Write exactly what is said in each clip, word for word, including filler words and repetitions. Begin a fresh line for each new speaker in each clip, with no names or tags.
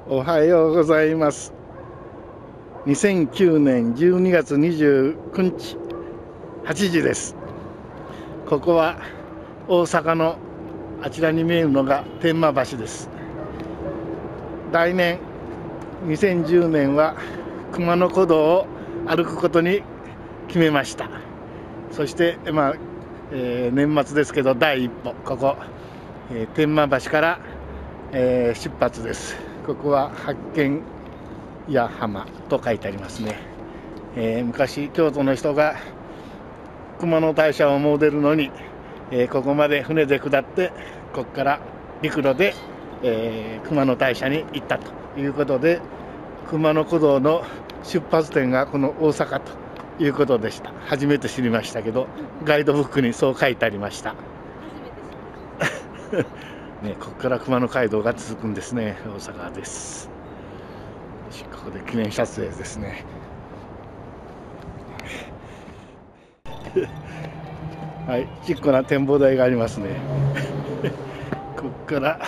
おはようございます。にせんきゅうねんじゅうにがつにじゅうくにちはちじです。ここは大阪のあちらに見えるのが天満橋です。来年にせんじゅうねんは熊野古道を歩くことに決めました。そしてまあ、えー、年末ですけど第一歩ここ、えー、天満橋から、えー、出発です。ここは発見屋浜と書いてありますね。えー、昔京都の人が熊野大社を詣るのに、えー、ここまで船で下ってここから陸路で、えー、熊野大社に行ったということで、熊野古道の出発点がこの大阪ということでした。初めて知りましたけど、ガイドブックにそう書いてありましたね、ここから熊野街道が続くんですね。大阪です。ここで記念撮影ですねはい、ちっこな展望台がありますねここから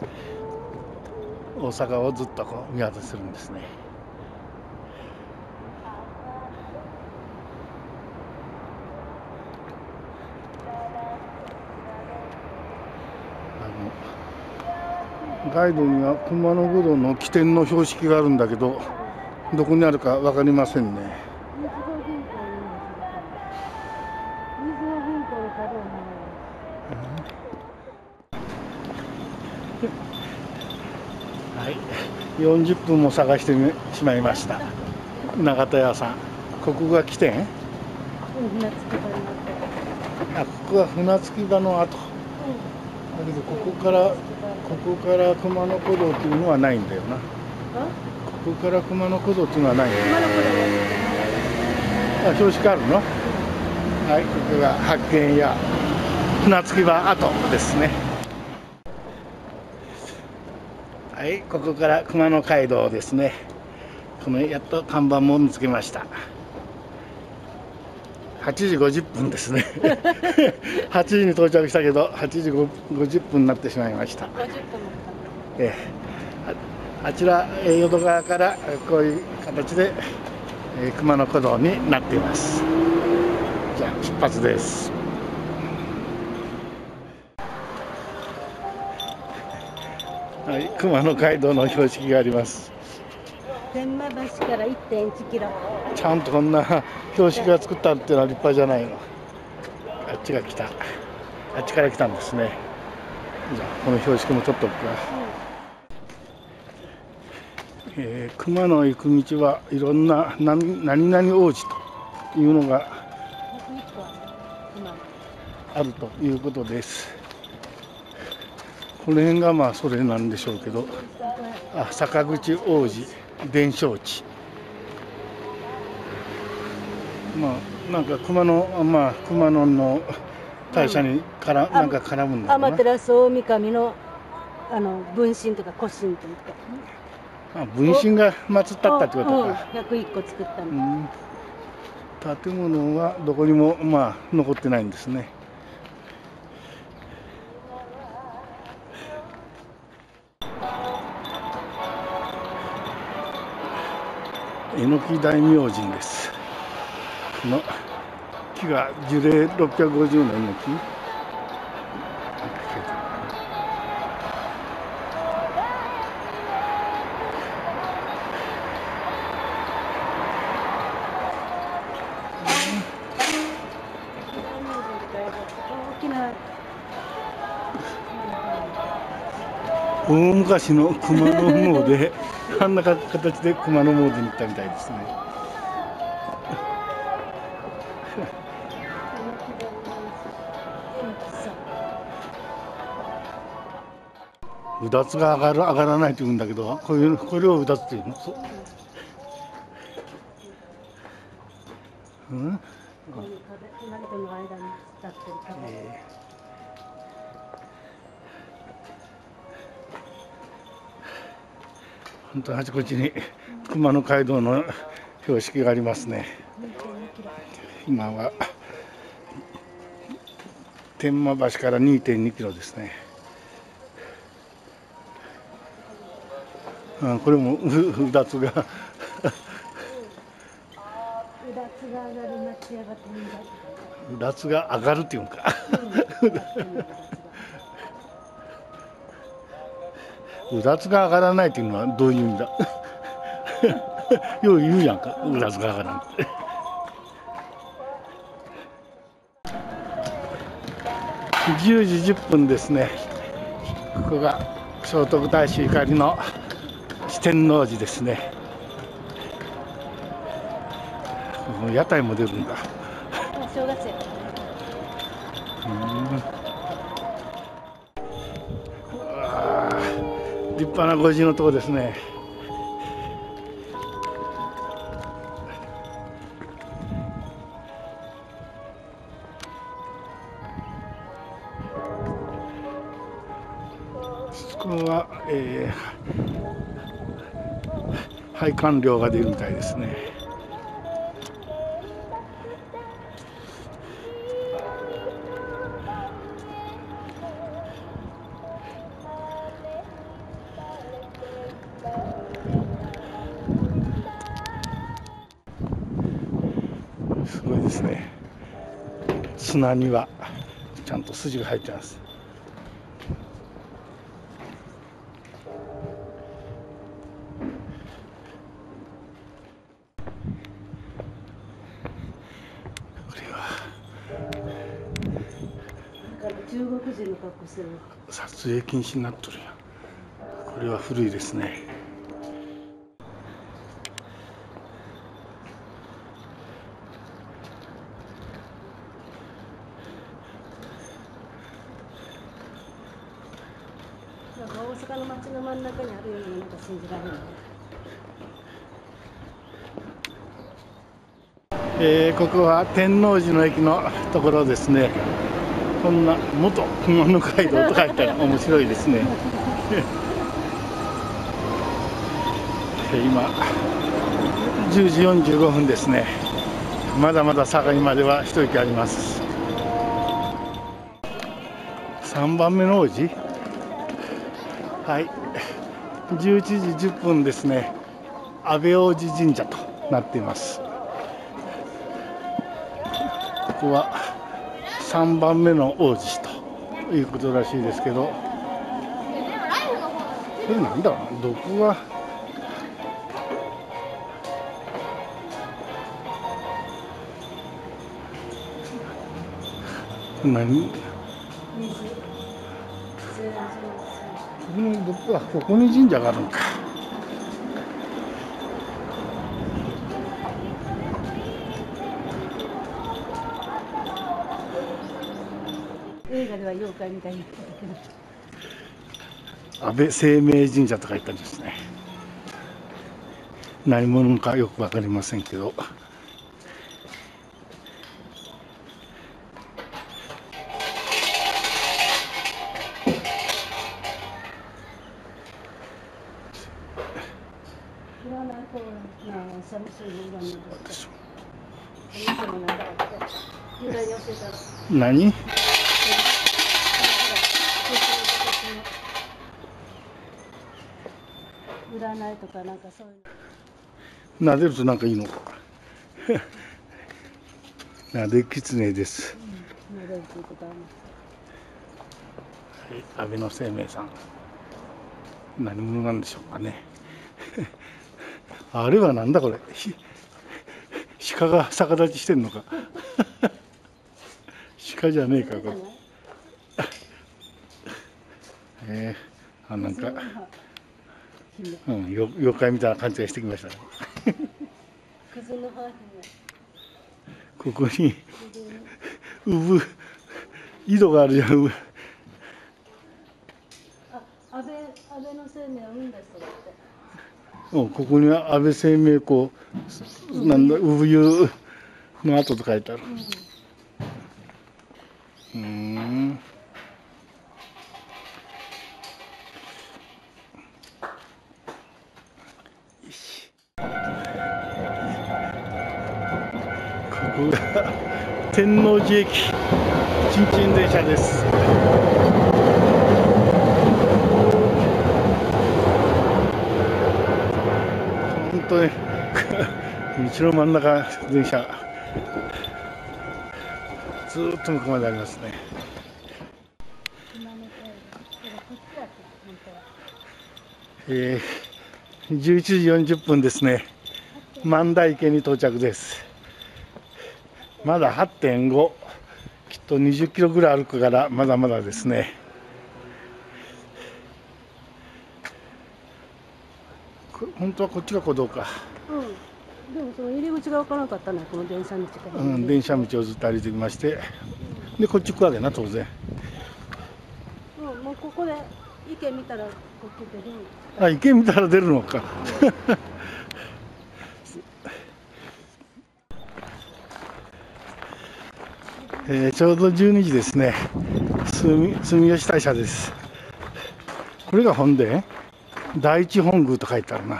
大阪をずっとこう見渡せるんですね。あのガイドには熊野古道の起点の標識があるんだけど、どこにあるか分かりませんね。はい、よんじゅっぷんも探してしまいました。永田屋さん、ここが起点？あ、ここは船着き場の跡。だけどここからここから熊野古道っていうのはないんだよな。ここから熊野古道っていうのはないんだよ。あ、標識あるの？はい、ここが発見や船着き場跡ですね。はい、ここから熊野街道ですね。このやっと看板も見つけました。はちじごじゅっぷんですねはちじに到着したけどはちじごじゅっぷんになってしまいました。えあ, あちら淀川からこういう形で、えー、熊野古道になっています。じゃあ出発です。はい、熊野街道の標識があります。
天満橋から いってんいちキロ。
ちゃんとこんな標識が作ってあるっていうのは立派じゃないの。あっちが来た。あっちから来たんですね。じゃあこの標識も取っておくか。うん、えー、熊野行く道はいろんな何何々王子というのがあるということです。この辺がまあそれなんでしょうけど、あ、坂口王子伝承地。まあなんか熊野、まあ熊野の大社にからなんか絡むんだろうな。
天照大神のあの分身とか古神という
か。あ、分身が祀ったったってことか。
ひゃくいっこ作ったの。
うん、建物はどこにもまあ残ってないんですね。榎木大明神です。この木が樹齢ろっぴゃくごじゅうねんの木。大昔の熊野詣あんな形で熊野詣に行ったみたいですね。うだつが上がる上がらないと言うんだけど、こういうこれをうだつっていうの。うん、えー本当にあちこちに熊野街道の標識がありますね。今は天満橋から にてんにキロですね。 うん、これもううだつが
うだつが上がる町屋が天台って書いてある。
うだつが上がるっていうんか。うだつが上がらないっていうのはどういう意味だ。よう言うやんか、うだつが上がらんって。じゅうじじゅっぷんですね。ここが聖徳太子ゆかりの四天王寺ですね。屋台も出るんだ。
正月や。
うん、うわー、立派なご寺のとこですね。ここは、えー、拝観料が出るみたいですね。すごいですね。砂にはちゃんと筋が入ってます。これは
中国人の格好してる。
撮影禁止になっとるやん。これは古いですね。
なんか大阪の街の真ん中にあるような、なんか信じられない。
えー、ここは天王寺の駅のところですね。こんな元熊野街道と書いたら面白いですね。今じゅうじよんじゅうごふんですね。まだまだ境までは一息あります。さんばんめの王子、はい、じゅういちじじゅっぷんですね。安倍王子神社となっています。ここはさんばんめの王子ということらしいですけど、これなんだろうな、どこが何、ここにどこ、あ、ここに神社があるのか。
映画では妖怪みたいになってたけど。
安倍晴明神社と書いてあるんですね。何者かよくわかりませんけど。何？
占いとかなんかそういうの。
撫でるとなんかいいのか。撫で狐です。
うん、撫でるということはね。
はい、安倍の生命さん。何者なんでしょうかね。あれはなんだこれ。鹿が逆立ちしてんのか。鹿じゃねえかこれ。えー、あ、なんか、うん、妖怪みたいな感じがしてきましたね。ここに産井戸があるじゃん。
あ、安倍、安倍の生命を産んだ人だって。
うん、ここには安倍生命公なんだ産湯の跡と書いてある。うん。うーん。ここが天王寺駅ちんちん電車です。 当に道の真ん中、電車ずーっと向こうまでありますね。えー、じゅういちじよんじゅっぷんですね。万代池に到着です。まだ はってんご、きっとにじゅっキロぐらい歩くからまだまだですね。本当はこっちが古道か。
うん、でもその入り口が分からなかったのはこの電車道から、
うん、電車道をずっと歩いてきまして、でこっち行くわけな、当然。
うん、もうここで池見たらこっち出る。
あ、池見たら出るのか。えー、ちょうどじゅうにじですね。住住吉大社です。これが本殿、第一本宮と書いてあるな。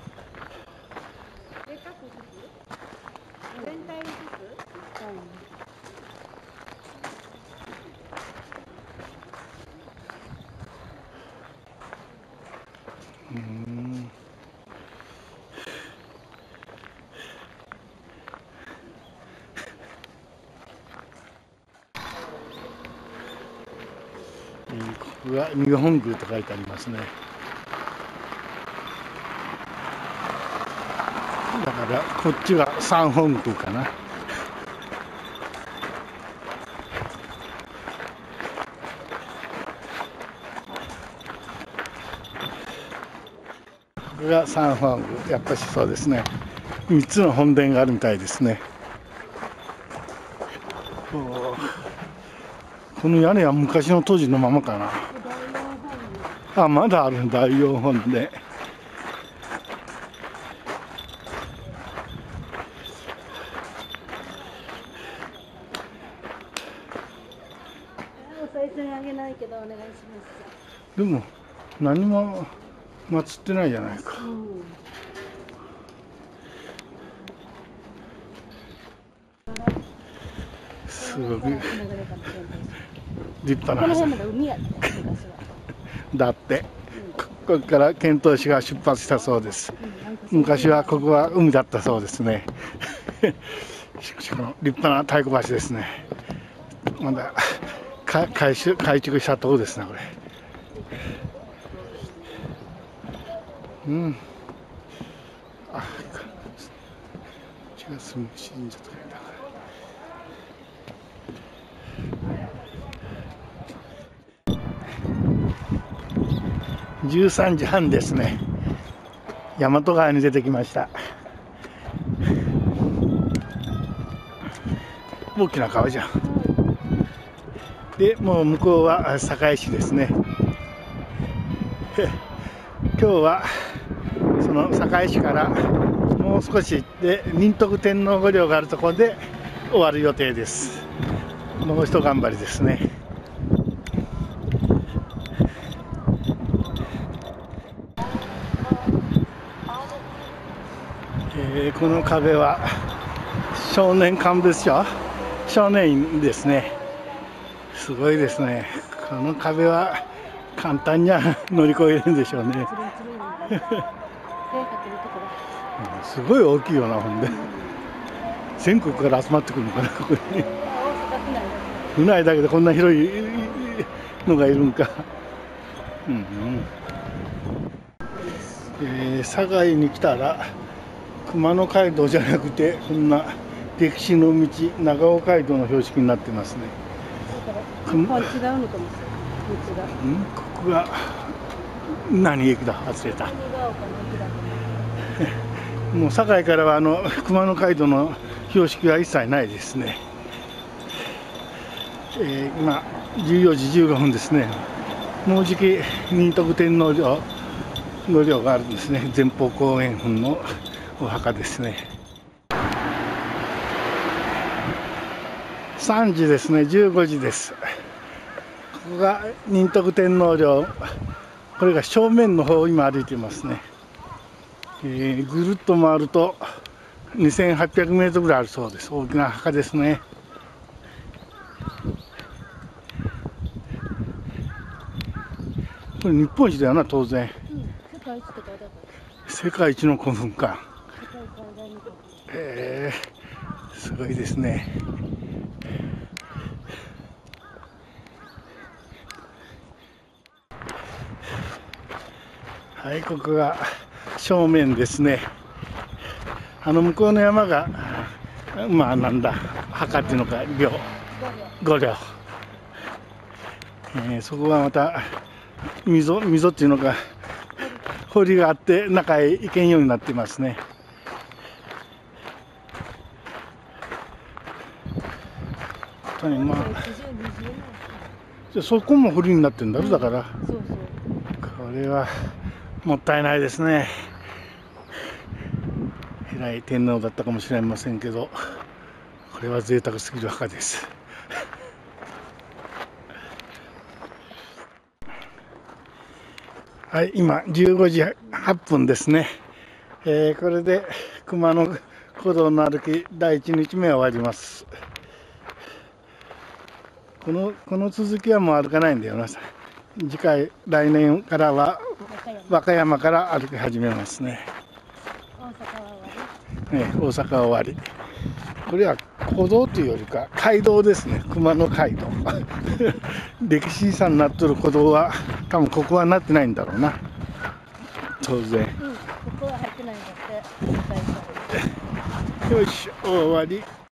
うーん、えー、ここが二本宮と書いてありますね。だからこっちが三本宮かな。これが三本宮、やっぱしそうですね。三つの本殿があるみたいですね。この屋根は昔の当時のままかな。あ、まだある、大陽本殿。
お賽銭あげないけどお願いします。
でも何も祀ってないじゃないか。
うん、
すごく立派な。
この辺まで海やった昔は。
だって、ここから遣唐使が出発したそうです。昔はここは海だったそうですね。しかしこの立派な太鼓橋ですね。まだ改修改築したところですね、これ。うん。あ、こっちが住む神社とか言うんだから。じゅうさんじはんですね。大和川に出てきました。大きな川じゃん。でもう向こうは堺市ですね。今日はその堺市からもう少し行って仁徳天皇御陵があるところで終わる予定です。もう一頑張りですね。えー、この壁は少年鑑別所、少年院ですね。すごいですね。この壁は簡単には乗り越えるんでしょうね。すごい大きいよな、ほんで。全国から集まってくるのかな、ここに。府内だけでこんな広いのがいるんか。うんうん。えー、堺に来たら熊野街道じゃなくてこんな歴史の道長尾街道の標識になってますね。
ここは違うのかもしれない。道が。うん、
ここが何駅だ、忘れた。もう堺からはあの熊野街道の標識は一切ないですね。えー、今じゅうよじじゅうごふんですね。もうじき仁徳天皇御陵があるんですね。前方後円墳のお墓ですね。さんじですね、じゅうごじです。ここが仁徳天皇陵、これが正面の方を今歩いていますね。えー、ぐるっと回るとにせんはっぴゃくメートルぐらいあるそうです。大きな墓ですね。これ日本一だよな、当然。
うん、世界一って書いてあった。
世界一の古墳か。 ごいですね。はい、ここが正面ですね。あの向こうの山がまあなんだ墓っていうのか陵、御陵、えー、そこはまた溝溝っていうのか堀があって中へ行けんようになっていますね。本当にまあじゃそこも堀になってるんだろ、だから、うん、そうそうこれはもったいないですね。偉い天皇だったかもしれませんけど、これは贅沢すぎる墓です。はい、今じゅうごじはっぷんですね。えー、これで熊野古道の歩きだいいちにちめは終わります。このこの続きはもう歩かないんだよな。次回来年からは和歌山から歩き始めますね。大阪は終わり。これは古道というよりか街道ですね。熊野街道。歴史遺産になっとる古道は多分ここはなってないんだろうな。当然。うん、ここは入ってないんだって。よし、終わり。